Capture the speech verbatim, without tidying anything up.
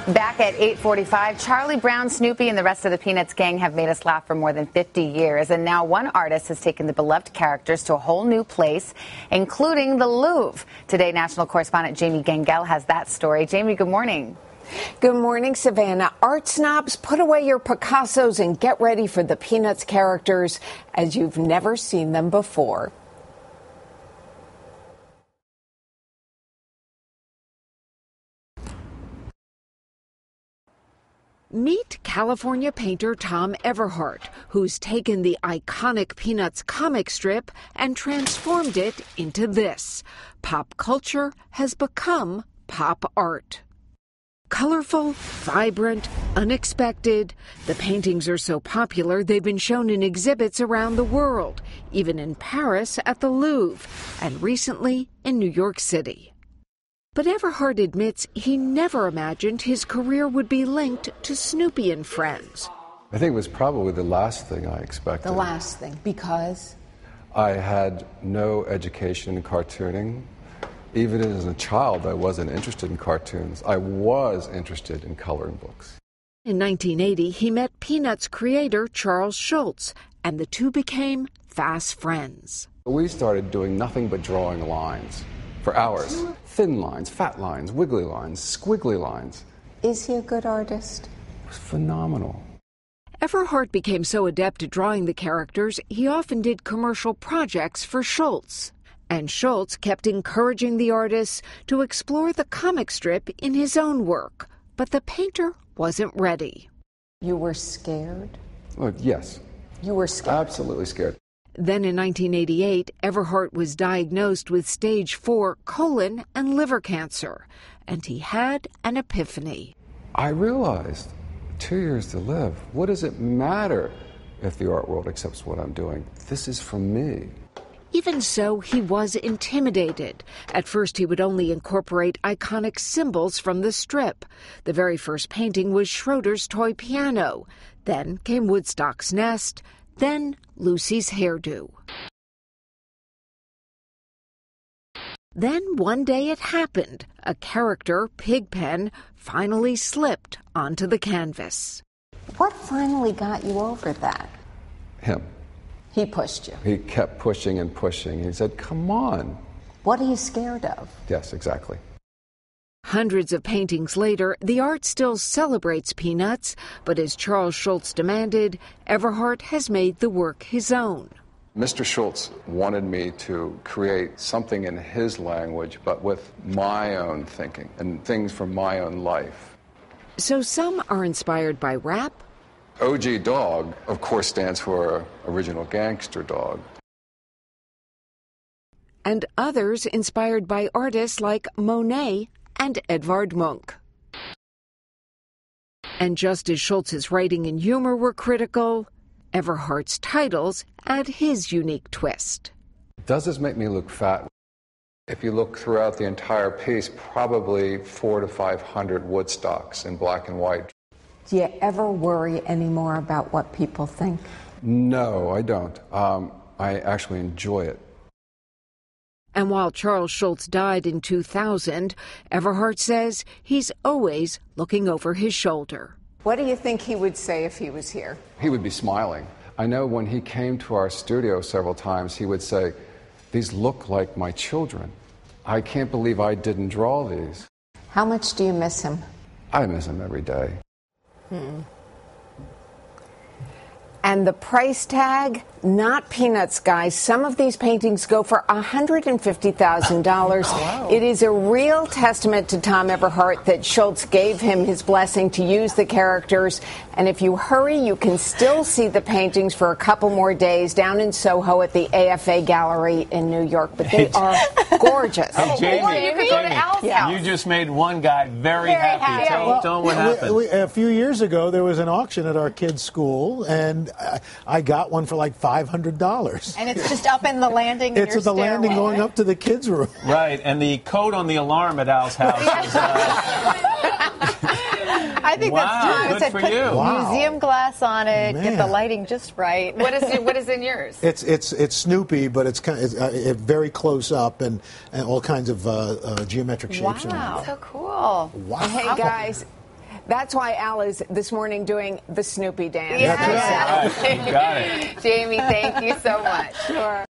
Back at eight forty-five, Charlie Brown, Snoopy, and the rest of the Peanuts gang have made us laugh for more than fifty years. And now one artist has taken the beloved characters to a whole new place, including the Louvre. Today, national correspondent Jamie Gangel has that story. Jamie, good morning. Good morning, Savannah. Art snobs, put away your Picassos and get ready for the Peanuts characters as you've never seen them before. Meet California painter Tom Everhart, who's taken the iconic Peanuts comic strip and transformed it into this. Pop culture has become pop art. Colorful, vibrant, unexpected. The paintings are so popular they've been shown in exhibits around the world, even in Paris at the Louvre, and recently in New York City. But Everhart admits he never imagined his career would be linked to Snoopy and Friends. I think it was probably the last thing I expected. The last thing, because? I had no education in cartooning. Even as a child, I wasn't interested in cartoons. I was interested in coloring books. In nineteen eighty, he met Peanuts creator Charles Schulz, and the two became fast friends. We started doing nothing but drawing lines for hours. Thin lines, fat lines, wiggly lines, squiggly lines. Is he a good artist? It was phenomenal. Everhart became so adept at drawing the characters, he often did commercial projects for Schulz. And Schulz kept encouraging the artists to explore the comic strip in his own work. But the painter wasn't ready. You were scared? Well, yes. You were scared? Absolutely scared. Then in nineteen eighty-eight, Everhart was diagnosed with stage four colon and liver cancer, and he had an epiphany. I realized, two years to live, what does it matter if the art world accepts what I'm doing? This is for me. Even so, he was intimidated. At first, he would only incorporate iconic symbols from the strip. The very first painting was Schroeder's toy piano. Then came Woodstock's nest. Then Lucy's hairdo. Then one day it happened. A character, Pigpen, finally slipped onto the canvas. What finally got you over that? Him. He pushed you. He kept pushing and pushing. He said, come on. What are you scared of? Yes, exactly. Hundreds of paintings later, the art still celebrates Peanuts, but as Charles Schulz demanded, Everhart has made the work his own. Mister Schulz wanted me to create something in his language, but with my own thinking and things from my own life. So some are inspired by rap. O G Dog, of course, stands for Original Gangster Dog. And others inspired by artists like Monet and Edvard Munch. And just as Schulz's writing and humor were critical, Everhart's titles add his unique twist. Does this make me look fat? If you look throughout the entire piece, probably four to five hundred Woodstocks in black and white. Do you ever worry anymore about what people think? No, I don't. Um, I actually enjoy it. And while Charles Schulz died in two thousand, Everhart says he's always looking over his shoulder. What do you think he would say if he was here? He would be smiling. I know when he came to our studio several times, he would say, these look like my children. I can't believe I didn't draw these. How much do you miss him? I miss him every day. Hmm. And the price tag? Not peanuts, guys. Some of these paintings go for one hundred fifty thousand dollars. Oh, wow. It is a real testament to Tom Everhart that Schulz gave him his blessing to use the characters. And if you hurry, you can still see the paintings for a couple more days down in Soho at the A F A Gallery in New York. But they are gorgeous. Hey, Jamie, or you can go to Al's yeah. house. You just made one guy very, very happy. happy. Tell, Well, tell him what happened. We, we, a few years ago, there was an auction at our kids' school, and I, I got one for like five hundred dollars. And it's just up in the landing. It's at the stairway. landing going up to the kids' room. Right, and the code on the alarm at Al's house is... Uh, I think wow, that's time. good I said for put you. Wow. museum glass on it, Man. get the lighting just right. What is it, what is in yours? It's it's it's Snoopy, but it's kind of, it's, uh, it very close up and, and all kinds of uh, uh, geometric shapes. Wow, so cool. Wow. Hey, guys. That's why Al is this morning doing the Snoopy dance. Yeah. All right, you got it. Jamie, thank you so much. Sure.